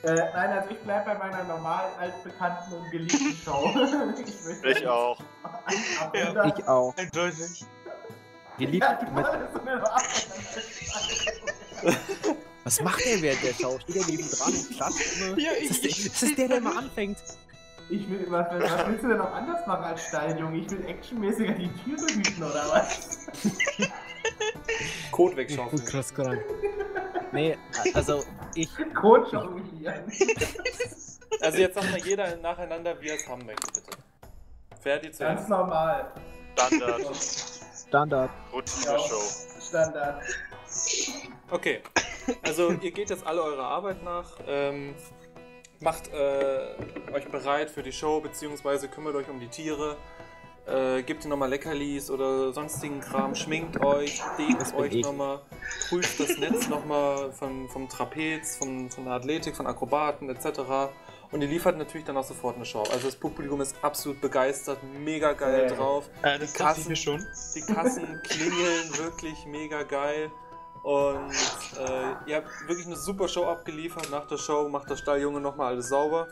Nein, also ich bleibe bei meiner normal altbekannten und geliebten Show. Ich auch. Ich auch. Eindeutig. Geliebt Ja, du mit. wolltest so eine Wahl. Was macht der während der Show? Steht der neben dran und klatscht immer? Ja, Das ist der immer anfängt. Ich will, was willst du denn noch anders machen als Stalljunge? Ich will actionmäßiger die Tiere hüten, oder was? Code wegschaufeln. Krass, krank. Nee, also ich. Code jonglieren. Also jetzt sagt mal jeder nacheinander, wie er es haben möchte, bitte. Fertig zuerst. Ganz normal. Standard. Standard. Routine-Show. Standard. Okay, also ihr geht jetzt alle eurer Arbeit nach, macht euch bereit für die Show, beziehungsweise kümmert euch um die Tiere, gebt ihr nochmal Leckerlis oder sonstigen Kram, schminkt euch, dehnt euch nochmal, prüft das Netz nochmal vom Trapez, von der Athletik, von Akrobaten etc. Und ihr liefert natürlich dann auch sofort eine Show. Also das Publikum ist absolut begeistert, mega geil drauf. Das dachte ich mir schon. Die Kassen klingeln wirklich mega geil. Und ihr habt wirklich eine super Show abgeliefert. Nach der Show macht der Stalljunge nochmal alles sauber.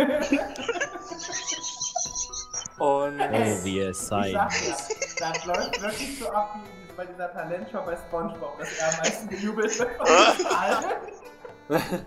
Und Wie es sei. Ich sag ja, das läuft wirklich so ab wie bei dieser Talentshow bei SpongeBob, dass er am meisten gejubelt wird von uns allen.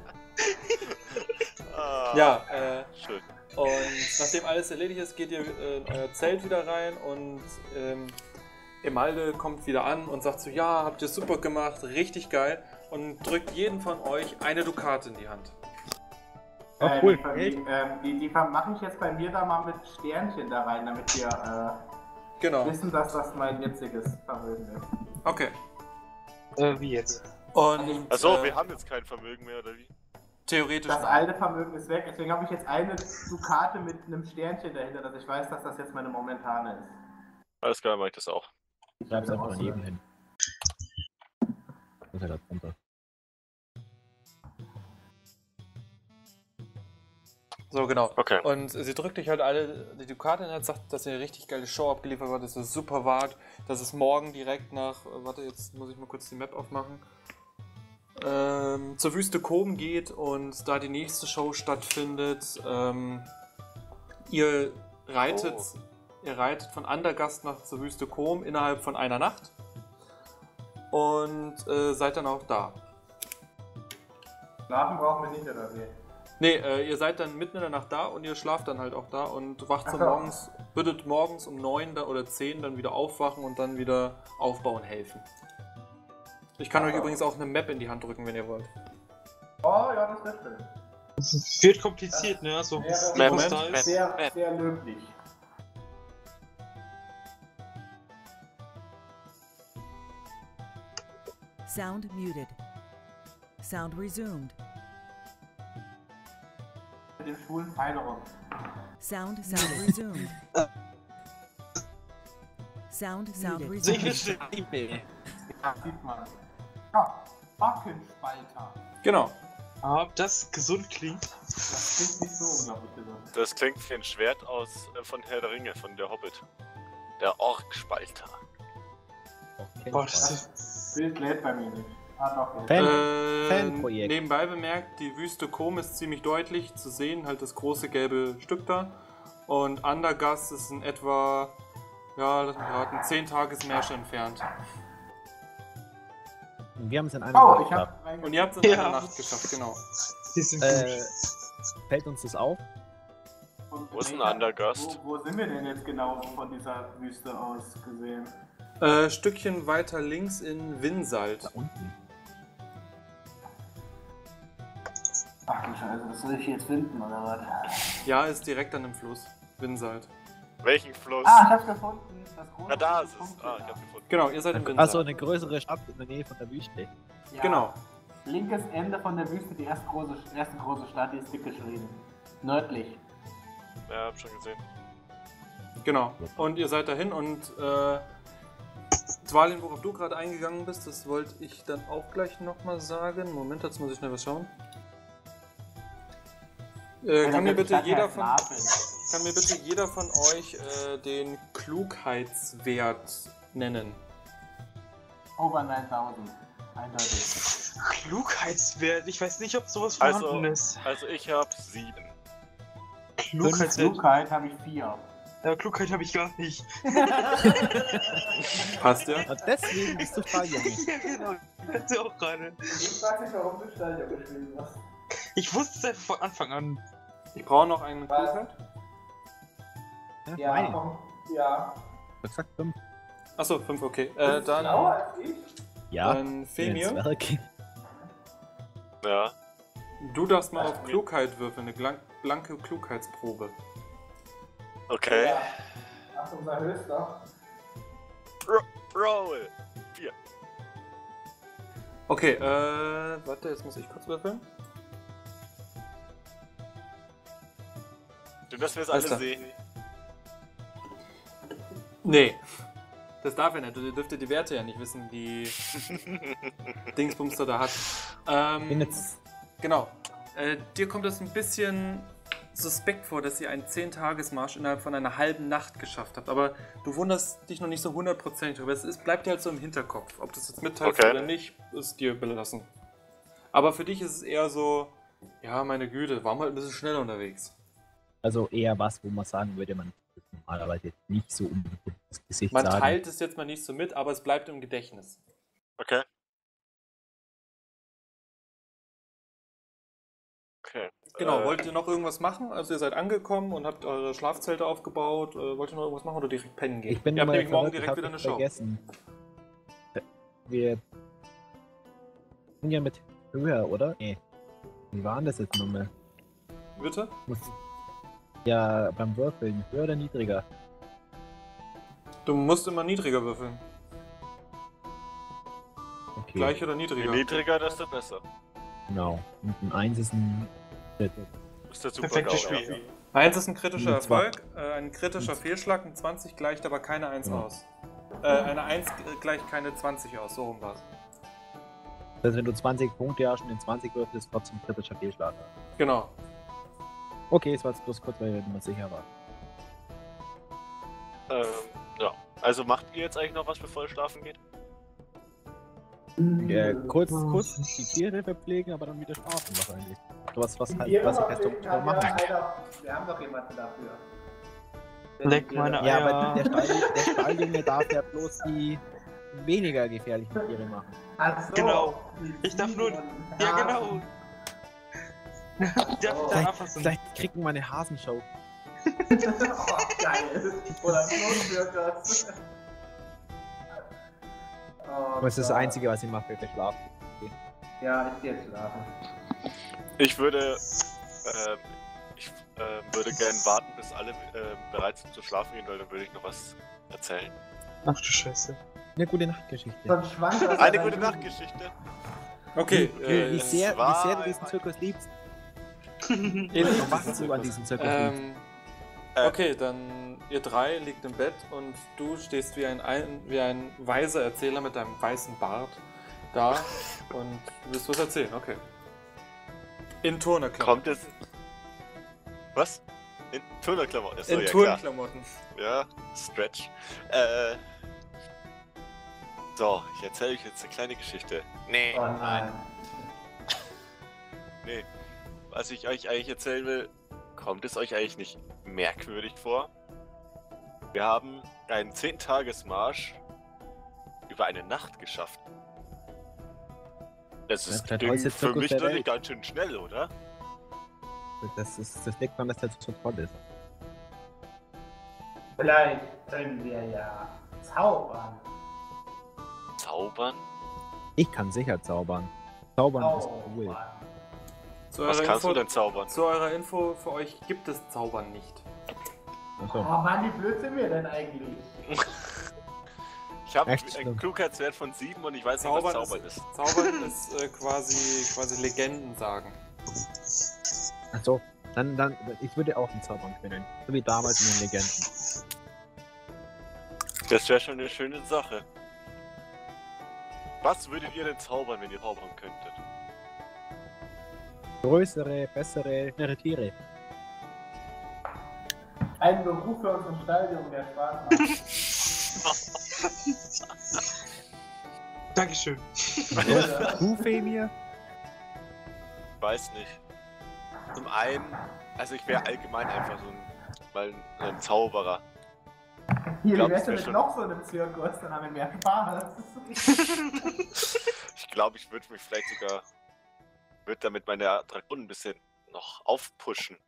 ja, Schön. und nachdem alles erledigt ist, geht ihr in euer Zelt wieder rein und Emalde kommt wieder an und sagt so, ja, habt ihr super gemacht, richtig geil und drückt jeden von euch eine Dukate in die Hand. Oh, cool. Die mache ich jetzt bei mir da mal mit Sternchen da rein, damit wir Genau, wissen, dass das mein jetziges Vermögen ist. okay. Wie jetzt? Und Achso, wir haben jetzt kein Vermögen mehr, oder wie? theoretisch Das alte Vermögen ist weg, deswegen habe ich jetzt eine Dukate mit einem Sternchen dahinter, dass ich weiß, dass das jetzt meine momentane ist. Alles klar, mach ich das auch. Ich schreib's einfach daneben hin. Muss ja da drunter. So, genau. Okay. Und sie drückt euch halt alle die Dukate in die Hand, sagt, dass ihr eine richtig geile Show abgeliefert habt, dass ihr super wart, dass es morgen direkt nach, warte, jetzt muss ich mal kurz die Map aufmachen, zur Wüste Kom geht und da die nächste Show stattfindet. Ihr reitet von Andergast nach zur Wüste Kom innerhalb von einer Nacht und seid dann auch da. Schlafen brauchen wir nicht, oder wie? Nee, ihr seid dann mitten in der Nacht da und ihr schlaft dann halt auch da und wacht so morgens, würdet morgens um 9 oder 10 dann wieder aufwachen und dann wieder aufbauen helfen. Ich kann euch übrigens auch eine Map in die Hand drücken, wenn ihr wollt. Oh ja, das wäre schön. Es wird kompliziert, ne? Also, Wäre Moment, da ist. sehr löblich. Sound muted. Sound resumed. Mit dem schwulen Pfeil rum. Sound resumed. Sound resumed. Sicher. Ja, sieht man. Ja, Backenspalter. Genau. Ob das gesund klingt? Das klingt nicht so unglaublich gesund. Das klingt wie ein Schwert von Herr der Ringe, von der Hobbit. Der Orkspalter. Boah, das ist. Bild lädt bei mir nicht. Ah, doch. Fanprojekt. Nebenbei bemerkt, die Wüste Kom ist ziemlich deutlich zu sehen, halt das große gelbe Stück da. Und Andergast ist in etwa, ja, lass mich raten, 10 Tagesmärsche entfernt. Wir haben es in einer Oh, Nacht ich geschafft. hab Und ihr habt es in Ja. einer Nacht geschafft, genau. Die sind gut. Fällt uns das auf? Wo ist ein Andergast? Wo sind wir denn jetzt genau von dieser Wüste aus gesehen? Stückchen weiter links in Winsalt. Da unten. Ach du Scheiße, das soll ich jetzt finden, oder was? Ja, ist direkt an dem Fluss. Winsalt. Welchen Fluss? Ah, ich hab's gefunden. Das große Na, da ist es. Punkt Ah, da. ich hab's gefunden. Genau, ihr seid in Winsalt. Achso, eine größere Stadt in der Nähe von der Wüste. Ja. Genau. Linkes Ende von der Wüste, die erste große Stadt, die ist dick geschrieben. Nördlich. Ja, hab schon gesehen. Genau. Und ihr seid dahin und Dwalin, worauf du gerade eingegangen bist, das wollte ich dann auch gleich nochmal sagen. Moment, jetzt muss ich schnell was schauen. Kann mir bitte jeder von euch den Klugheitswert nennen? Over 9000. eindeutig. Klugheitswert. Ich weiß nicht, ob sowas Also, vorhanden ist. also ich habe 7. Klugheitswert. Klugheit habe ich 4. Ja, Klugheit habe ich gar nicht. Passt ja. Und deswegen bist du Stalljunge. Ja, genau. Ich hatte auch gerade. Ich frage mich, warum du Stalljunge gespielt hast. Ich wusste es einfach von Anfang an. Ich brauche noch einen Was? Klugheit. Ja, Meine. komm. Ja. Ich hab gesagt 5. Achso, 5, okay. Bist du Dann schlauer als ich? Ja. Femir. Ja. Du darfst mal auf Klugheit würfeln, eine blanke Klugheitsprobe. Okay. Ja. Achtung, sei höchster. Roll. 4. Okay, warte, jetzt muss ich kurz würfeln. Schön, dass wir es Alles alle klar. sehen. Nee. Das darf er nicht. Du dürfte die Werte ja nicht wissen, die Dingsbumster da hat. Bin jetzt. Genau. Dir kommt es ein bisschen suspekt vor, dass ihr einen 10-Tages-Marsch innerhalb von einer halben Nacht geschafft habt. Aber du wunderst dich noch nicht so 100% drüber. Bleibt dir halt so im Hinterkopf. Ob du es jetzt mitteilst Okay. oder nicht, ist dir belassen. Aber für dich ist es eher so, ja, meine Güte, waren wir halt ein bisschen schneller unterwegs. Also eher was, wo man sagen würde, man würde normalerweise nicht so unbedingt das Gesicht Man sagen. teilt es jetzt mal nicht so mit, aber es bleibt im Gedächtnis. Okay. Okay. Genau, wollt ihr noch irgendwas machen? Also ihr seid angekommen und habt eure Schlafzelte aufgebaut. Wollt ihr noch irgendwas machen oder direkt pennen gehen? Ich bin ihr habt immer nämlich morgen verwirrt, direkt ich wieder hab eine das Show. vergessen. Wir sind ja mit höher, oder? Nee. Wie war denn das jetzt nochmal? Bitte? Ja, beim Würfeln, höher oder niedriger? Du musst immer niedriger würfeln. Okay, Gleich oder Je niedriger? niedriger, desto besser. genau. Und ein 1 ist ein Crit. Ist der super Perfektes GAU, Spiel. 1 ist ein kritischer Und zwar- Erfolg, ein kritischer Fehlschlag, ein 20 gleicht aber keine 1 aus. Eine 1 gleicht keine 20 aus, so rum war's. Das heißt, wenn du 20 Punkte hast und in 20 würfelst, trotzdem kritischer Fehlschlag. Genau. Okay, es war jetzt bloß kurz, weil ich mir sicher war. Ja. Also macht ihr jetzt eigentlich noch was, bevor ihr schlafen geht? Kurz die Tiere verpflegen, aber dann wieder schlafen wahrscheinlich. Was Die halt, Tiere was ich verpflegen erst kann machen ja kann. einer. Wir haben doch jemanden dafür. Leck meine Ja, Eier. aber der Stalljunge darf ja bloß die weniger gefährlichen Tiere machen. Ach so, Genau. die Ich darf nur- Ziegen und Ja, Hasen. genau. Darf ich da anfassen? Vielleicht kriegen wir eine Hasenshow. Oh, geil. Oder ein Flohbürger. Oh, Das ist das Gott. Einzige, was ich mache, wenn wir schlafen. Ja, ich gehe jetzt schlafen. Ich würde gerne warten, bis alle bereit sind zu schlafen gehen, weil dann würde ich noch was erzählen. Ach du Scheiße. Eine gute Nachtgeschichte. Sonst schwankt das Eine an gute deinem Nachtgeschichte. Okay, Wie sehr war du diesen einmal- Zirkus liebst. ihr liegt Was diesen du an Zirkus. diesem Zirkus liebst. Okay, dann ihr drei liegt im Bett und du stehst wie ein weiser Erzähler mit deinem weißen Bart da und willst was erzählen, okay. In Turnerklamotten. Kommt es. Was? In Turnerklamotten. Achso, In ja, klar. Turnklamotten. Ja, Stretch. So, ich erzähle euch jetzt eine kleine Geschichte. Nee, Oh nein. nee. Was ich euch eigentlich erzählen will, kommt es euch eigentlich nicht merkwürdig vor? Wir haben einen 10-Tages-Marsch über eine Nacht geschafft. Das Ja, ist der Ding tollste für Zirkus mich der natürlich Welt. ganz schön schnell, oder? Das liegt daran, dass der so toll ist. Vielleicht können wir ja zaubern. Zaubern? Ich kann sicher zaubern. Zaubern ist cool. Zaubern. Zu Was eurer kannst du Info, denn zaubern? zu eurer Info, für euch gibt es Zaubern nicht. Achso. Oh Mann, wie blöd sind wir denn eigentlich? Ich habe Echt einen schlimm. Klugheitswert von 7 und ich weiß nicht, was Zaubern Zaubern ist. Zaubern ist quasi Legenden sagen. Achso. Dann, ich würde auch einen Zaubern können. So wie damals in den Legenden. Das wäre schon eine schöne Sache. Was würdet ihr denn zaubern, wenn ihr zaubern könntet? Größere, bessere, schnellere Tiere. Ein Beruf für unseren Stalljungen, der Spaß macht. Dankeschön. Du, Femir? Weiß nicht. Zum einen, also ich wäre allgemein einfach so ein Zauberer. Hier, glaub, wie wär's das wär denn schon- noch so in einem Zirkus? Dann haben wir mehr Spaß. Ich glaube, ich würde mich vielleicht sogar, würde damit meine Attraktion ein bisschen noch aufpushen.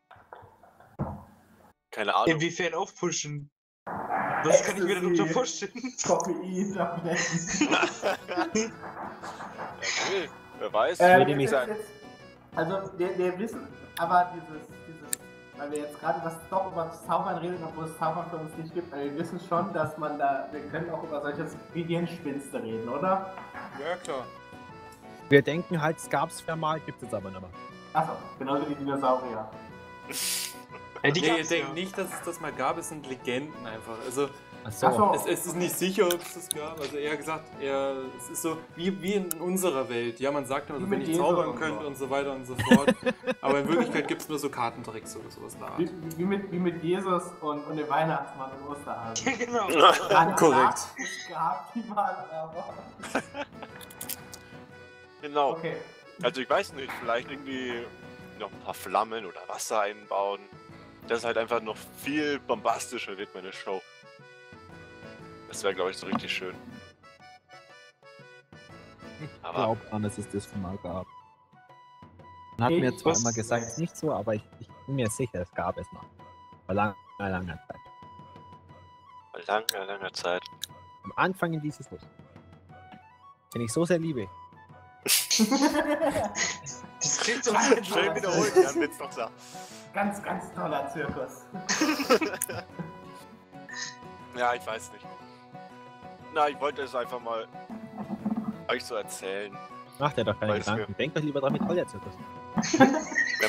Keine Ahnung. Inwiefern aufpushen? Was kann ich mir darunter vorstellen? Koffein, Tabletten. Ja, okay. Wer weiß. Würde mich- Also, wir wissen, aber dieses, weil wir jetzt gerade über das Zaubern reden, obwohl es Zaubern für uns nicht gibt, aber wir wissen schon, dass wir können auch über solches Gehirnspinste reden, oder? Ja, klar. Wir denken halt, es gab's mal, gibt es aber nicht mehr. Achso, genauso wie Dinosaurier. Ja, die Nee, ihr gab's denkt ja. nicht, dass es das mal gab, es sind Legenden einfach. Also, Achso. Achso. es ist nicht sicher, ob es das gab. Also, eher gesagt, es ist so wie in unserer Welt. Ja, man sagt immer so, Wie wenn mit ich Jesus zaubern und könnte so. und so weiter und so fort. Aber in Wirklichkeit gibt es nur so Kartentricks oder sowas da. Wie mit Jesus und dem Weihnachtsmann und Osterhasen. Ja, genau. Dann Korrekt. Es gab die mal, aber. Genau. Okay. Also ich weiß nicht, vielleicht irgendwie noch ein paar Flammen oder Wasser einbauen. Das ist halt einfach noch viel bombastischer wird meine Show. Das wäre, glaube ich, so richtig schön. Ich Aber glaube dran, dass es das schon mal gab. Man hat mir zwar Was? immer gesagt, es ist nicht so, aber ich bin mir sicher, es gab es mal. Vor langer Zeit. vor langer Zeit. Am Anfang in dieses Haus. Den ich so sehr liebe. Das klingt so Schön wiederholt, Jan Witz noch sagt. Ganz, ganz toller Zirkus. Ja, ich weiß nicht. Na, ich wollte es einfach mal euch so erzählen. Macht er doch keine Weiß Gedanken. Denkt doch lieber dran mit Feuerzirkus. Der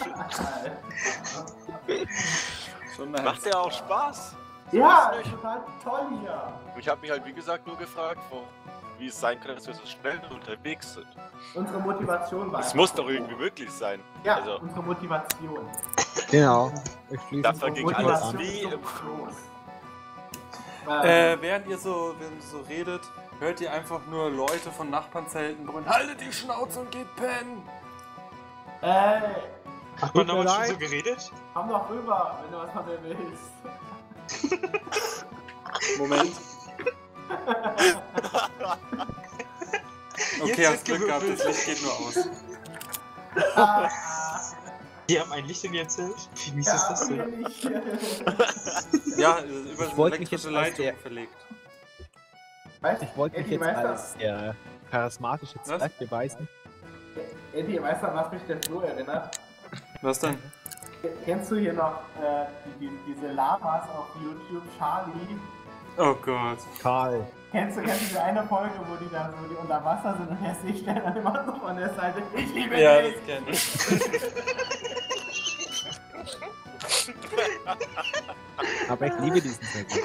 Schon nice. macht ja auch Spaß. Ja, ist nicht. total toll hier. Ich habe mich halt, wie gesagt, nur gefragt, wie es sein kann, dass wir so schnell unterwegs sind. Unsere Motivation war. Es muss doch irgendwie möglich sein. Ja, Also, unsere Motivation. Genau. Ich schließe Dafür es ging auf. alles Motivation wie zum im Fluss. Während ihr so redet, hört ihr einfach nur Leute von Nachbarnzelten brüllen: Haltet die Schnauze und geht pennen! Hat man Tut mir damals schon leid. so geredet? Komm doch rüber, wenn du was von mir willst. Moment. Okay, Jetzt hast wird Glück gehabt, gewürfelt. das Licht geht nur aus. Ah, Die haben ein Licht in ihr Zelt? Wie mies ist das wir denn? nicht. Ja, über so wollte mich elektrische jetzt als Leitung der- verlegt. Weißt, Ich wollte mich Eddie, jetzt weißt du- als der charismatische Was? Zwerg beweisen. Eddie, weißt du, an was mich der Flo erinnert? Was denn? Kennst du hier noch diese Lamas auf YouTube, Charlie? Oh Gott. Karl. Kennst du diese eine Folge, wo die unter Wasser sind und er sich dann immer so von der Seite, ich liebe Ja, dich! das kenn ich. Aber ich liebe diesen Zirkus.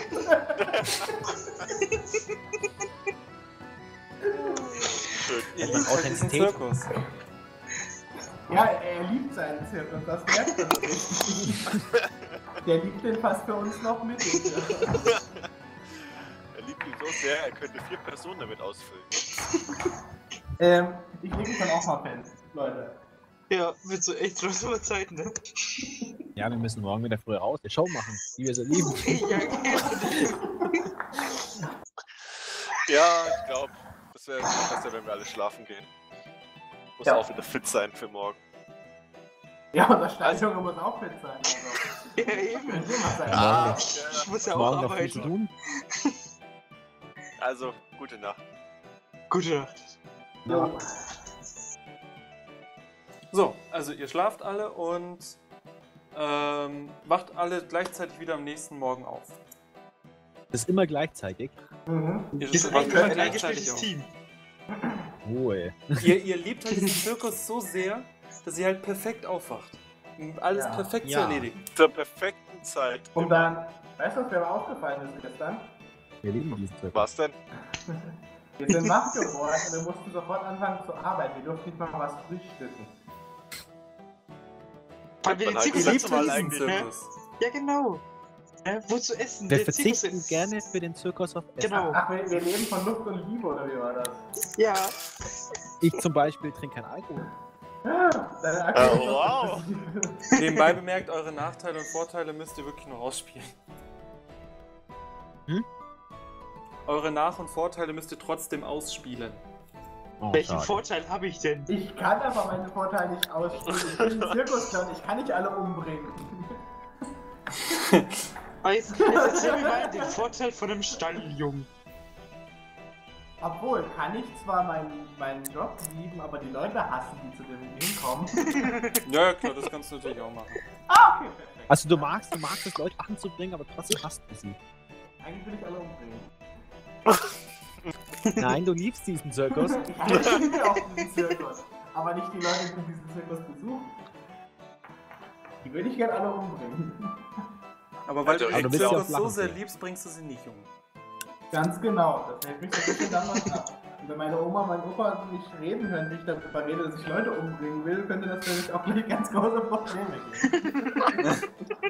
Ihr Einfach liebt halt diesen Authentizität. Zirkus. Ja, er liebt seinen Zirkus, das merkt man richtig. Der liebt den fast für uns noch mit. Den Zirkus. Er liebt ihn so sehr, er könnte 4 Personen damit ausfüllen. Ich lege mich dann auch mal pennen, Leute. Ja, wird so echt schon Zeit, ne? Ja, wir müssen morgen wieder früh raus, eine Show machen, die wir so lieben. Ja, ich glaube, das wäre besser, wenn wir alle schlafen gehen. Muss Ja. auch wieder fit sein für morgen. Ja, unser Steinjunge muss auch fit sein. Also. Ja, eben. Könnte immer sein. Ah, Ich muss ja auch Morgen noch viel zu arbeiten. tun. also, gute Nacht. Gute Nacht. Jo. So, also ihr schlaft alle und wacht alle gleichzeitig wieder am nächsten Morgen auf. Das ist immer gleichzeitig. Mhm. Ihr Wir sind wacht ein gleichzeitig eingespieltes auf. Team. Ruhe. Ihr liebt halt diesen Zirkus so sehr, dass ihr halt perfekt aufwacht. Um alles Ja. perfekt zu Ja. erledigen. Zur perfekten Zeit. Und dann, weißt du, was mir aber aufgefallen ist gestern? Wir lieben diesen Zirkus. Was denn? Wir sind wach geworden und wir mussten sofort anfangen zu arbeiten. Wir durften nicht mal was frühstücken. Weil wir den Man hat Zirkus gesagt, dazu mal lieben, eigentlich, ne? Zirkus. Ja, genau. Wozu essen? Wir Der Zirkus verzichten ist- gerne für den Zirkus auf Essen. Genau. Ach, wir leben von Luft und Liebe, oder wie war das? Ja. Ich zum Beispiel trinke keinen Alkohol. Deine Aktie ist wow. Nebenbei bemerkt, eure Nachteile und Vorteile müsst ihr wirklich nur ausspielen. Hm? Eure Nach- und Vorteile müsst ihr trotzdem ausspielen. Oh, Welchen schade. Vorteil habe ich denn? Ich kann aber meine Vorteile nicht ausspielen. Ich bin ein Zirkusclown, ich kann nicht alle umbringen. Jetzt erzähl mir mal den Vorteil von einem Stalljungen. Obwohl, kann ich zwar meinen Job lieben, aber die Leute hassen, die zu dem hinkommen. Ja, klar, das kannst du natürlich auch machen. Ah, okay, perfekt. Also du magst es, Leute anzubringen, aber trotzdem hasst du sie. Eigentlich will ich alle umbringen. Nein, du liebst diesen Zirkus. Ich liebe auch diesen Zirkus. Aber nicht die Leute, die diesen Zirkus besuchen. Die würde ich gerne alle umbringen. Aber weil Also, du aber den du willst ja Zirkus auf so Lachen sehr sehen. liebst, bringst du sie nicht um. Ganz genau, das hält mich so ein bisschen damals ab. Und wenn meine Oma und mein Opa nicht reden hören, wie ich darüber rede, dass ich Leute umbringen will, könnte das nämlich auch gleich ganz große Probleme geben.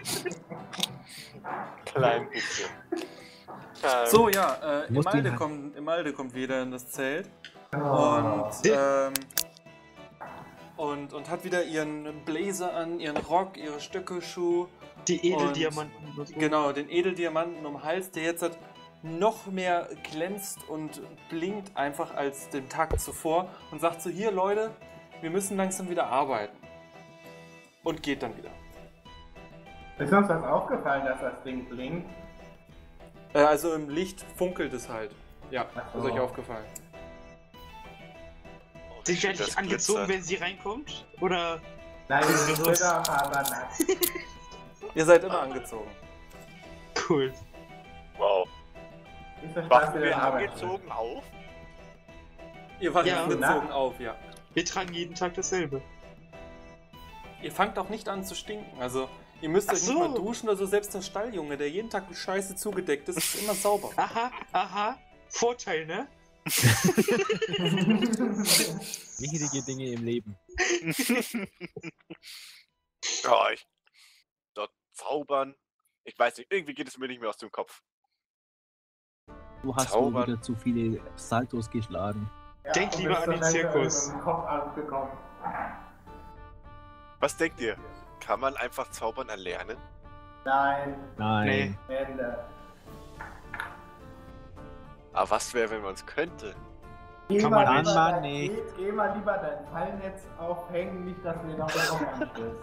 Klein bisschen. So, ja, Muss die Imalde halt- kommt wieder in das Zelt Oh. und hat wieder ihren Blazer an, ihren Rock, ihre Stöckelschuh. Die Edeldiamanten. und so. Genau, den Edeldiamanten um den Hals, der jetzt noch mehr glänzt und blinkt einfach als den Tag zuvor und sagt so, hier Leute, wir müssen langsam wieder arbeiten. Und geht dann wieder. Ist uns das aufgefallen, dass das Ding blinkt? Also im Licht funkelt es halt. Ja, Ach ist so. euch aufgefallen. Sind wir eigentlich angezogen, wenn sie reinkommt? Oder? Nein, das ist wieder nackt. Ihr seid immer angezogen. Cool. Wow. Ich verstehe Wachen wir den Arbeit. angezogen auf? Ihr wacht Ja. angezogen auf, ja. Wir tragen jeden Tag dasselbe. Ihr fangt auch nicht an zu stinken. Also, ihr müsst Ach euch so. nicht mal duschen oder so. Selbst der Stalljunge, der jeden Tag mit Scheiße zugedeckt ist, ist immer sauber. Aha. Vorteil, ne? Wichtige Dinge im Leben. Ja, dort zaubern. Ich weiß nicht, irgendwie geht es mir nicht mehr aus dem Kopf. Du hast wohl Zaubern. wieder zu viele Saltos geschlagen. Ja, Denk und lieber bist an den dann Zirkus. mit dem Kopf abgekommen. Was denkt ihr? Kann man einfach zaubern erlernen? Nein, Nein. Ende. Aber was wäre, wenn man es könnte? Geh Kann mal man lieber Mann dein- nicht. Geh mal lieber dein Fallnetz aufhängen, nicht, dass du den auf den Kopf anstößt.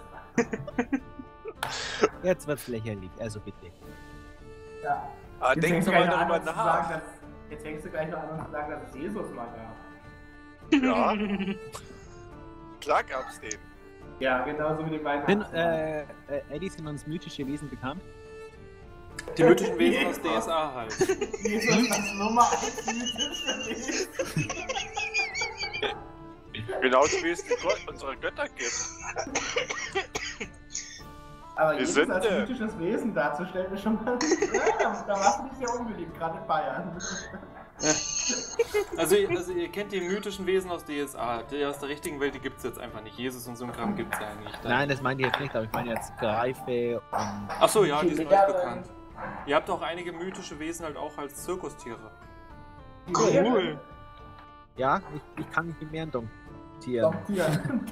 Jetzt wird's lächerlich, also bitte. Ja. Aber Jetzt denkt fängst du mal gleich noch an, darüber uns zu nach. sagen, jetzt fängst du gleich noch an, uns zu sagen, dass es Jesus mal gab. Ja, klar gab's den. Ja, genauso wie die beiden. Eddie, sind uns mythische Wesen bekannt? Die mythischen Wesen aus DSA halt. Jesus das Nummer 1 mythische Wesen. Genauso wie es die unsere Götter gibt. Aber Wir Jesus sind, als mythisches Wesen darzustellen, ist schon mal. Ja, da warst du nicht sehr unbeliebt, gerade in Bayern. Also ihr kennt die mythischen Wesen aus DSA. Die aus der richtigen Welt, die gibt es jetzt einfach nicht. Jesus und so ein Kram gibt es ja nicht. Nein, das meine ich jetzt nicht, aber ich meine jetzt Greife und... Achso, ja, die sind euch Ja, bekannt. Ihr habt auch einige mythische Wesen halt auch als Zirkustiere. Cool. Ja, ich kann mich nicht mehr domtieren. Domptieren.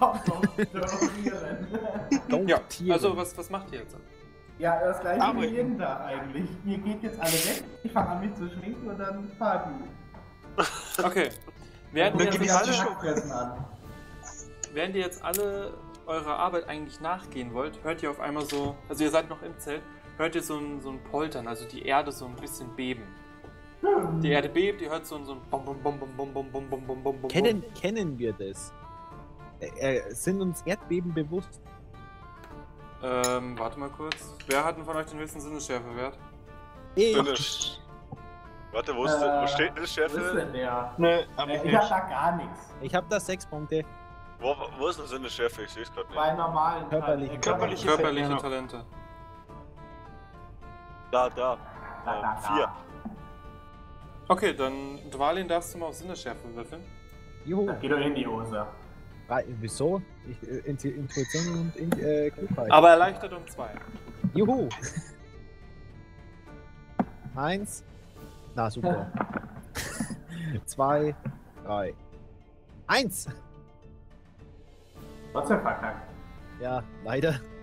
Ja, Domtieren. also was macht ihr jetzt? Ja, das gleiche Aber- wie jeden Tag eigentlich. Ihr geht jetzt alle weg, ich fange an mich zu schminken und dann Party. Okay. Während Und ihr dann jetzt geht alle, das Hackfressen an. während ihr jetzt alle eurer Arbeit eigentlich nachgehen wollt, hört ihr auf einmal so, also ihr seid noch im Zelt, hört ihr so ein Poltern, also die Erde so ein bisschen beben. Die Erde bebt, ihr hört so ein Bom Bom Bom Bom Bom Bom Bom Bom Bom Bom Bom. Kennen wir das? Sind uns Erdbeben bewusst? Warte mal kurz. Wer hat denn von euch den höchsten Sinnesschärfewert? Ich. Warte, wo steht das Wo ist Schärfe? denn der? Ne, aber Ich hab nicht. da gar nichts. Ich habe da 6 Punkte. Wo ist denn das Schärfe? Ich sehe es gerade nicht. Bei normalen Körperlichen- Körperliche- Körperliche Ja. Talente. Da. 4. Okay, dann Dwalin darfst du mal auf Sinnesschärfe würfeln. Juhu. Geh doch in die Hose. Wieso? Intuition und Klugheit. Aber erleichtert um 2. Juhu. 1. Na, super. 2, 3. 1! Trotzdem verkackt. Ja, leider.